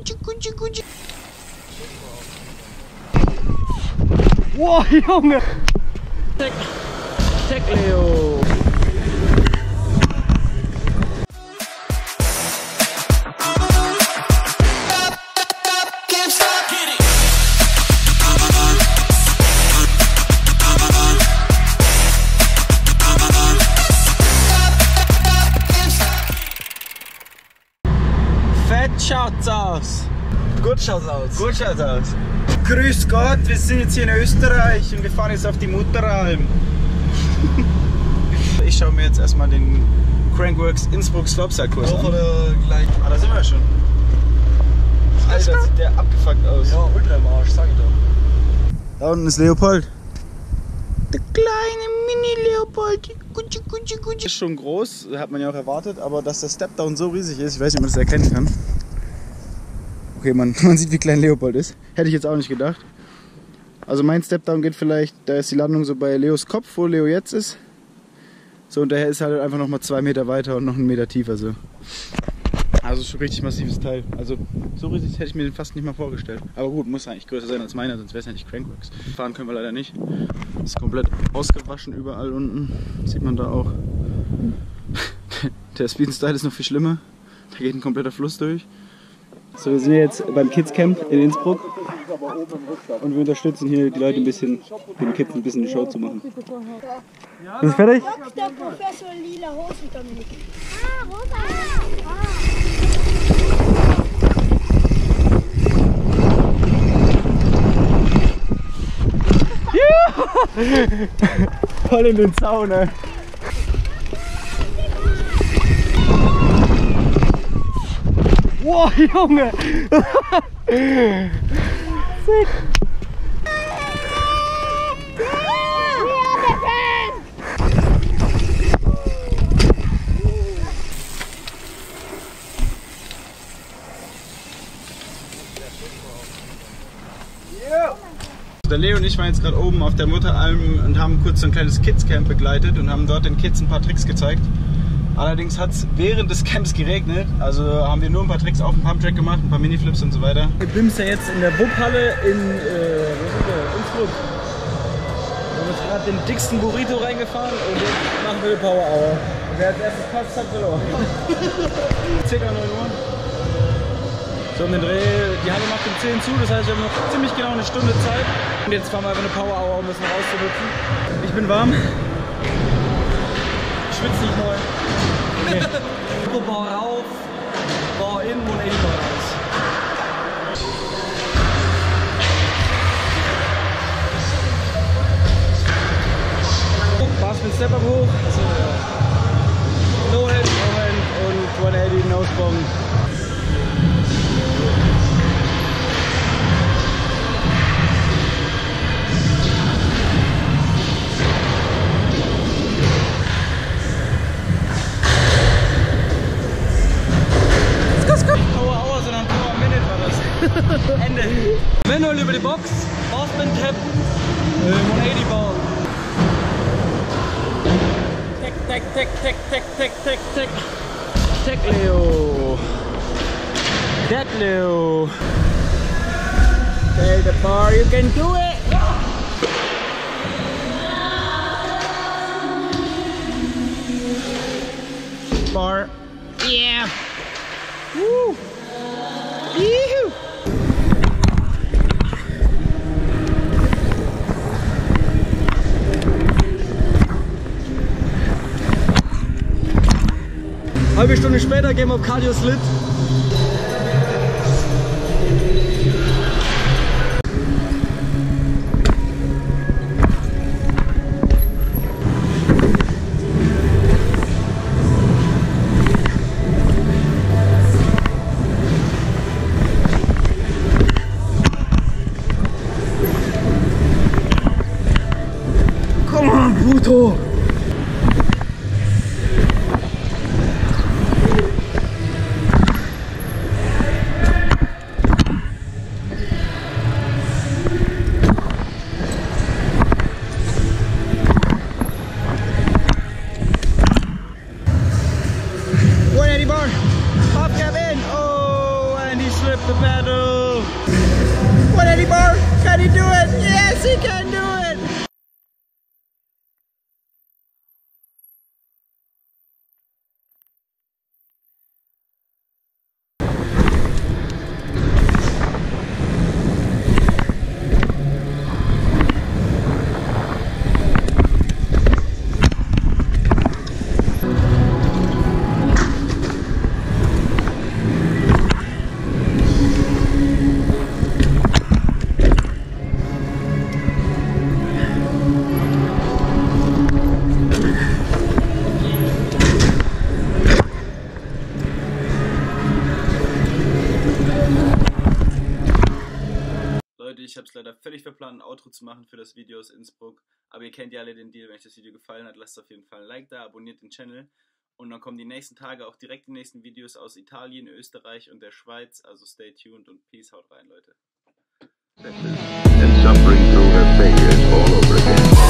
Wow, Junge! Tech Leo! Fett schaut's aus! Gut schaut's aus. Gut schaut's aus! Grüß Gott, wir sind jetzt hier in Österreich und wir fahren jetzt auf die Mutteralm. Ich schaue mir jetzt erstmal den Crankworx Innsbruck Slopestyle-Kurs an. Oder gleich. Ah, da sind wir schon. Alter, sieht der abgefuckt aus. Ja, ultra im Arsch, sag ich doch. Da unten ist Leopold. Der kleine Mini-Leopold. Ist schon groß, hat man ja auch erwartet, aber dass der Stepdown so riesig ist, ich weiß nicht, ob man das erkennen kann. Okay, man sieht, wie klein Leopold ist. Hätte ich jetzt auch nicht gedacht. Also mein Stepdown geht vielleicht, da ist die Landung so bei Leos Kopf, wo Leo jetzt ist. So, und daher ist halt einfach nochmal 2 Meter weiter und noch 1 Meter tiefer so. Also schon richtig massives Teil. Also so riesig hätte ich mir den fast nicht mal vorgestellt. Aber gut, muss eigentlich größer sein als meiner, sonst wäre es ja nicht Crankworx. Fahren können wir leider nicht. Ist komplett ausgewaschen überall unten. Sieht man da auch. Der Speed Style ist noch viel schlimmer. Da geht ein kompletter Fluss durch. So, wir sind jetzt beim Kids Camp in Innsbruck und wir unterstützen hier die Leute ein bisschen, den Kids ein bisschen die Show zu machen. Ist fertig? Dr. Professor Lila Hosen, Dominik. Ah, rosa. Voll in den Zaun, ey. Wow, Junge! Sick! Der Leo und ich waren jetzt gerade oben auf der Mutteralm und haben kurz so ein kleines Kids-Camp begleitet und haben dort den Kids ein paar Tricks gezeigt. Allerdings hat es während des Camps geregnet, also haben wir nur ein paar Tricks auf dem Pumptrack gemacht, ein paar Miniflips und so weiter. Wir bimsen ja jetzt in der Wupphalle in Innsbruck. Wir haben jetzt gerade den dicksten Burrito reingefahren und jetzt machen wir die Power Hour. Und wer als erstes passt, hat verloren. Circa 9 Uhr. So um den Dreh, die Halle macht um 10 zu, das heißt wir haben noch ziemlich genau eine Stunde Zeit. Und jetzt fahren wir einfach eine Power Hour, um das noch auszunutzen. Ich bin warm. Ich schwitze nicht neu. Okay. Bau rauf, Bau in und Bau raus. Pass mit Step-Up hoch. No Hand, No Hand und 180 Nose Bomb. Ende. Manual über die Box, Horseman Tap, 180 Ball. Tech, tech, tech, tech, tech, tech, tech, tech. Tech Leo. That Leo. Take the bar, you can do it. Bar. Yeah. Woo. Yuhu. Halbe Stunde später gehen wir auf Cardio Slit. Komm on, Bruto! grip the pedal. What anymore? Can he do it? Yes, he can do it. Ich habe es leider völlig verplant, ein Outro zu machen für das Video aus Innsbruck. Aber ihr kennt ja alle den Deal. Wenn euch das Video gefallen hat, lasst auf jeden Fall ein Like da, abonniert den Channel. Und dann kommen die nächsten Tage auch direkt die nächsten Videos aus Italien, Österreich und der Schweiz. Also stay tuned und peace, haut rein, Leute. And suffering through her failures all over again.